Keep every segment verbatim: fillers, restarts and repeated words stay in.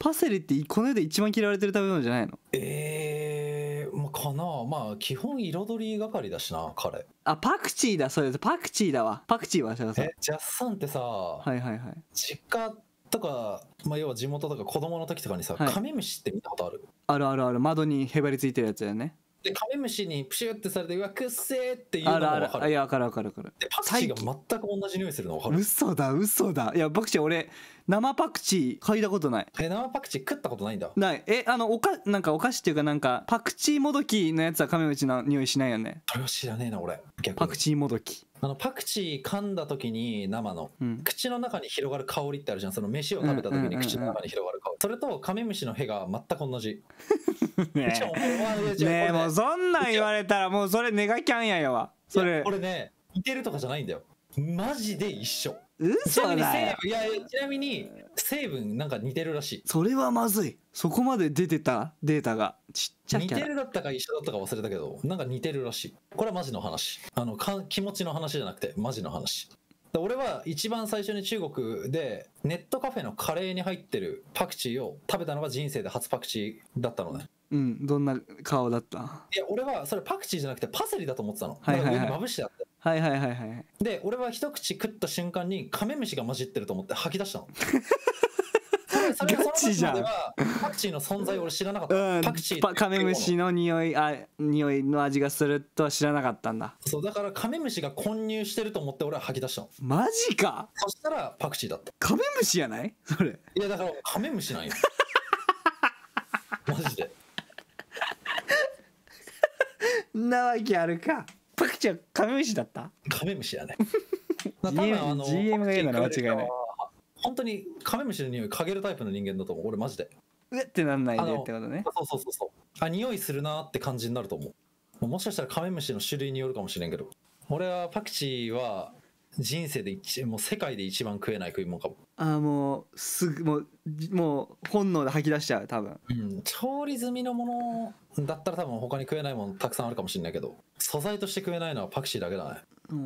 パセリってこの世で一番嫌われてる食べ物じゃないの？ えー、まあかな。まあ基本彩り係だしな彼。 あ、パクチーだ。そうです、パクチーだわ。パクチーはそうそう。 えジャスさんってさ、 はいはいはい。 実家とか、まあ、要は地元とか子供の時とかにさ、 はいカメムシって見たことある？ あるあるある。窓にへばりついてるやつだよね。 でカメムシにプシュってされてうわくっせーっていうのあるある。 も分かる。 あ、いや、分かる分かる分かる。 でパクチーが全く同じ匂いするの分かる？ 嘘だ嘘だ。いやパクチー俺生パクチー嗅いだことない。 え生パクチー食ったことないんだ。 ない。え、あのおかなんかお菓子っていうか、なんかパクチーもどきのやつはカメムシの匂いしないよね。 それは知らねえな俺。逆にパクチーもどき。 あのパクチー噛んだ時に生の、 うん、 口の中に広がる香りってあるじゃん。その飯を食べた時に口の中に広がる香り、それとカメムシの屁が全く同じ。 ねえねえ、もうそんなん言われたらもうそれネガキャンややわ。それこれね似てるとかじゃないんだよ、マジで一緒。 嘘だよ。 ちなみに成分いやいやちなみに成分なんか似てるらしい。 それはまずい。そこまで出てたデータがちっちゃい。 似てるだったか一緒だったか忘れたけどなんか似てるらしい。これはマジの話。あのか気持ちの話じゃなくてマジの話。俺は一番最初に中国でネットカフェのカレーに入ってるパクチーを食べたのが人生で初パクチーだったのね。 うん、どんな顔だった？ いや俺はそれパクチーじゃなくてパセリだと思ってたの。 はいはいはい、 上にまぶしてあって、 はいはいはいはい。 で俺は一口食った瞬間にカメムシが混じってると思って吐き出したの。それそれガチじゃん。 その時まではパクチーの存在を俺知らなかった、うん、パクチーカメムシの匂いあ匂いの味がするとは知らなかったんだ。 そうだからカメムシが混入してると思って俺は吐き出したの。 マジか。 そしたらパクチーだった。 カメムシやないそれ？ いやだからカメムシなんよマジでなわけあるか。パクチーはカメムシだった？ カメムシやね多分あの ジーエム が言うなら間違いない。 本当にカメムシの匂い嗅げるタイプの人間だと思う俺マジで。 うってなんないでってことね。 そうそうそうそう。あ匂いするなって感じになると思う。もしかしたらカメムシの種類によるかもしれんけど俺はパクチーは人生で一もう世界で一番食えない食い物かも。 ああもうすぐもうもう本能で吐き出しちゃう多分、 うん、調理済みのものだったら多分他に食えないものたくさんあるかもしれないけど素材として食えないのはパクチーだけだね。 うん、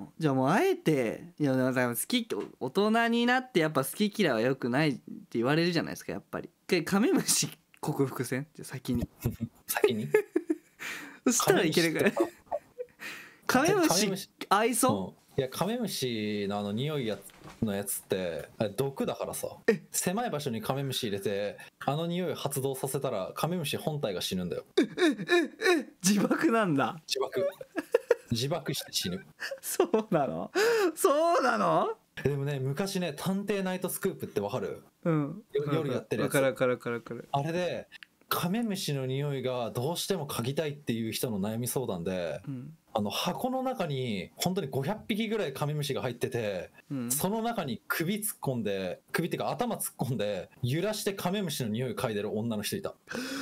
じゃあもうあえていやだから好き大人になってやっぱ好き嫌いは良くないって言われるじゃないですかやっぱり。カメムシ克服せんじゃ先に先にそしたらいけるからカメムシ合いそう、 うん、いやカメムシのあの匂いやのやつってあれ毒だからさ。狭い場所にカメムシ入れてあの匂いを発動させたらカメムシ本体が死ぬんだよ。 ええええ自爆なんだ。 自爆自爆して死ぬそうなのそうなの。 でもね昔ね探偵ナイトスクープってわかる？うん、夜やってるやつ。 わかるわかるわかるわかる。 あれでカメムシの匂いがどうしても嗅ぎたいっていう人の悩み相談で、うん、あの箱の中に本当にごひゃくぴきぐらいカメムシが入ってて、うん、その中に首突っ込んで首っていうか頭突っ込んで揺らしてカメムシの匂い嗅いでる女の人いた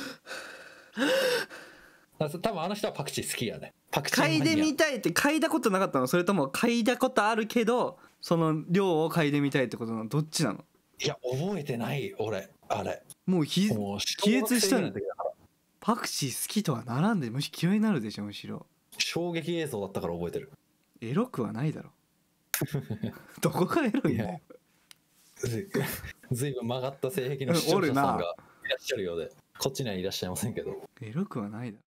多分あの人はパクチー好きやね。パクチー嗅いでみたいって嗅いだことなかったの？それとも嗅いだことあるけどその量を嗅いでみたいってことなの？どっちなの？ いや覚えてない俺あれもうひもう気絶したの。パクチー好きとはならんでむしろ嫌いになるでしょ。むしろ衝撃映像だったから覚えてる。 エロくはないだろどこがエロいんだよずいぶん曲がった性癖の視聴者さんがいらっしゃるようでこっちにはいらっしゃいませんけどエロくはないだろ。